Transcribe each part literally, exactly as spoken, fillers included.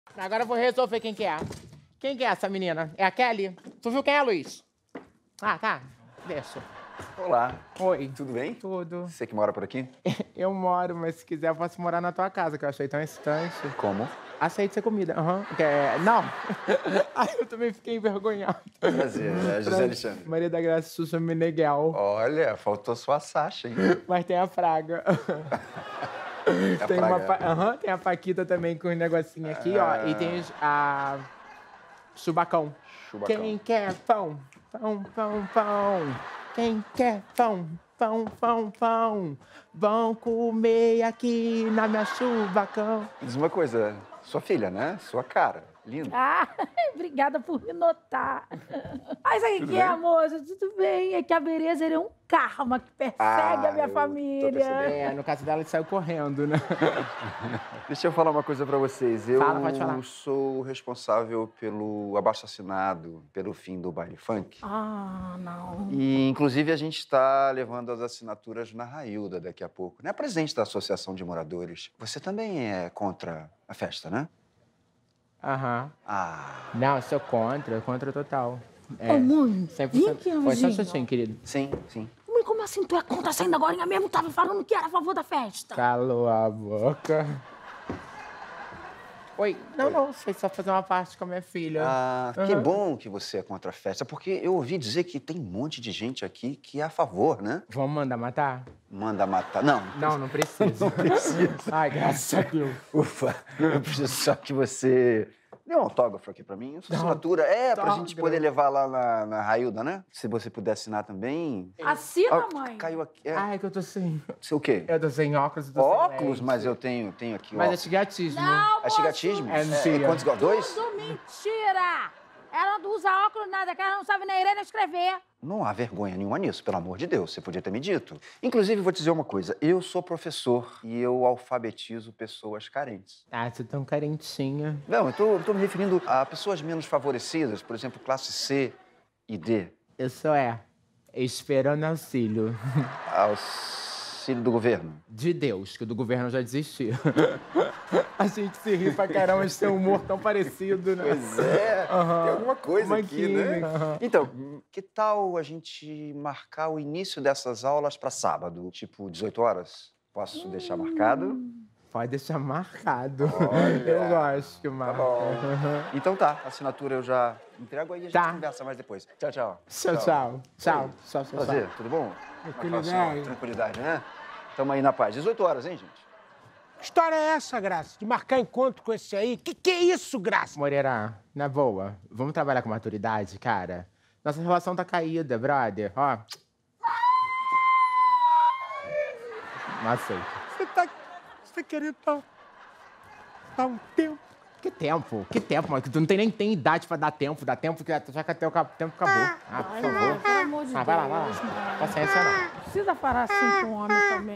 Agora eu vou resolver quem que é. Quem que é essa menina? É a Kelly? Tu viu quem é, Luiz? Ah, tá. Deixa. Olá. Oi. Tudo bem? Tudo. Você que mora por aqui? Eu moro, mas se quiser eu posso morar na tua casa, que eu achei tão excitante. Como? Aceito ser comida. Aham. Uhum. É, não. Ai, eu também fiquei envergonhado. Prazer, é José Alexandre. Maria da Graça Sussa Meneghel. Olha, faltou só a Sasha, hein? Mas tem a Fraga. A tem, praga. uma, pa... uhum, tem a Paquita também com um negocinho aqui, ah. ó. E tem a... Chubacão. Chubacão. Quem quer pão? Pão, pão, pão. Quem quer pão? Pão, pão, pão. Vão comer aqui na minha Chubacão. Diz uma coisa, sua filha, né? Sua cara. Linda. Ah, obrigada por me notar. Mas aí que é, moça? Tudo bem. É que a beleza é um karma que persegue ah, a minha família. É, no caso dela, ele saiu correndo, né? Deixa eu falar uma coisa pra vocês. Eu Fala, pode falar. sou responsável pelo abaixo-assinado, pelo fim do baile funk. Ah, não. E, inclusive, a gente está levando as assinaturas na Railda daqui a pouco. Né? Presidente da Associação de Moradores. Você também é contra a festa, né? Aham. Uhum. Ah. Não, eu sou contra, contra total. É. Ô, mãe, vem aqui, Foi só um amorzinho. chutinho, querido. Sim, sim. Mãe, como assim tu é contra? Saindo agora mesmo tava falando que era a favor da festa. Calou a boca. Oi. Não, Oi. não, foi só fazer uma parte com a minha filha. Ah, uhum. Que bom que você é contra a festa, porque eu ouvi dizer que tem um monte de gente aqui que é a favor, né? Vamos mandar matar? Manda matar. Não. Não, não precisa. Não precisa. Ai, graças a Deus. Ufa, eu preciso só que você dê um autógrafo aqui pra mim. Sua assinatura é pra gente poder levar lá na, na Railda, né? Se você puder assinar também. Assina, Ah, mãe. Caiu aqui. É. Ai, que eu tô sem... Seu o quê? Eu tô sem óculos, eu tô Óculos? sem lente. Mas eu tenho, tenho aqui Mas é óculos. chigatismo. Não, É chigatismo? É, É, mentira. quantos graus? Dois? Tudo mentira. Ela não usa óculos, nada, que ela não sabe nem ler nem escrever. Não há vergonha nenhuma nisso, pelo amor de Deus. Você podia ter me dito. Inclusive, vou te dizer uma coisa. Eu sou professor e eu alfabetizo pessoas carentes. Ah, você é tão carentinha. Não, eu tô, eu tô me referindo a pessoas menos favorecidas, por exemplo, classe C e D. Isso é. Esperando auxílio. Auxílio do governo. De Deus, que o do governo já desistiu. A gente se ri pra caramba de ter um humor tão parecido, né? Pois é, Uhum. tem alguma coisa Uma aqui, né? química. Uhum. Então, que tal a gente marcar o início dessas aulas pra sábado, tipo dezoito horas? Posso Hum. deixar marcado? Pode deixar marcado. Olha. Eu gosto que Tá marca. bom. Uhum. Então tá, a assinatura eu já entrego aí e a gente Tá. conversa mais depois. Tchau, tchau. Tchau, tchau. Tchau, tchau, tchau. Prazer, tudo bom? Tranquilidade. Tranquilidade, né? Tamo aí na paz. dezoito horas, hein, gente? Que história é essa, Graça? De marcar encontro com esse aí? Que que é isso, Graça? Moreira, na boa, vamos trabalhar com maturidade, cara? Nossa relação tá caída, brother. Ó. Não aceito. Você tá, você tá querendo dar, dar um tempo? Que tempo? Que tempo, mano? Que tu não tem nem tem idade pra dar tempo. Dá tempo, que já que até o tempo acabou. Ah, por favor. Pelo amor de Ah, Deus. vai lá, vai lá. mãe. Paciência não. Precisa parar assim com o homem também.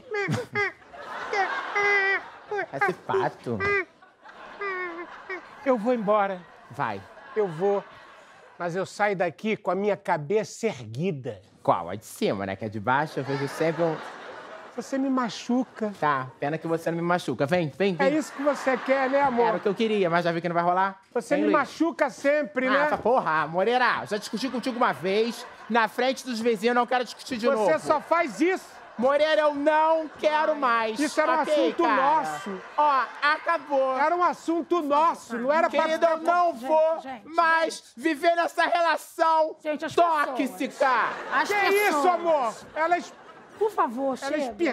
Esse pato. Eu vou embora. Vai. Eu vou. Mas eu saio daqui com a minha cabeça erguida. Qual? A de cima, né? Que é de baixo, eu vejo sempre um... Você me machuca. Tá, pena que você não me machuca. Vem, vem, vem. É isso que você quer, né, Era amor? o que eu queria, mas já vi que não vai rolar. Você Vem, me Luiz. machuca sempre, Ah, né? essa porra, Moreira, já discuti contigo uma vez, na frente dos vizinhos, não quero discutir de novo. Você só faz isso. Moreira, eu não quero mais. Isso era um Ok, assunto cara? nosso. Ó, acabou. Era um assunto nosso, não era pra... Querida, eu não Gente, vou gente, mais viver nessa relação Gente, as tóxica. As Que pessoas. isso, amor? Ela, es- Por favor, ela chega. espia